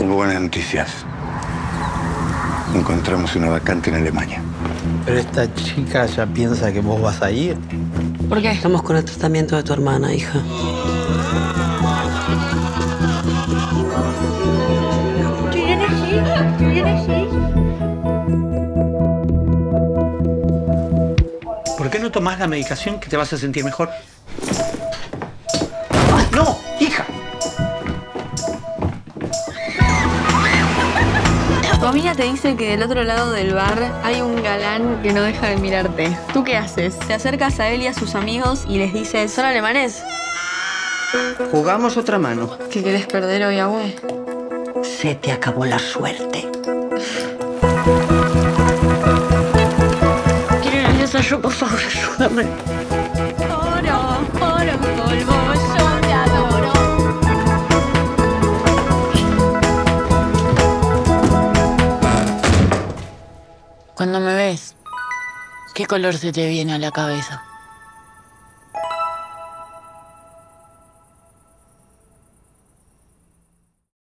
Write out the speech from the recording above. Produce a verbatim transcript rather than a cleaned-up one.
Tengo buenas noticias. Encontramos una vacante en Alemania. Pero esta chica ya piensa que vos vas a ir. ¿Por qué? Estamos con el tratamiento de tu hermana, hija. ¿Por qué no tomás la medicación que te vas a sentir mejor? ¡No, hija! Tu amiga te dice que del otro lado del bar hay un galán que no deja de mirarte. ¿Tú qué haces? Te acercas a él y a sus amigos y les dices, ¿son alemanes? Jugamos otra mano. ¿Qué querés perder hoy, abue? Se te acabó la suerte. Quiero ir al desayuno, por favor, ayúdame. Oro, oro en polvo, yo te adoro. Cuando me ves, ¿qué color se te viene a la cabeza?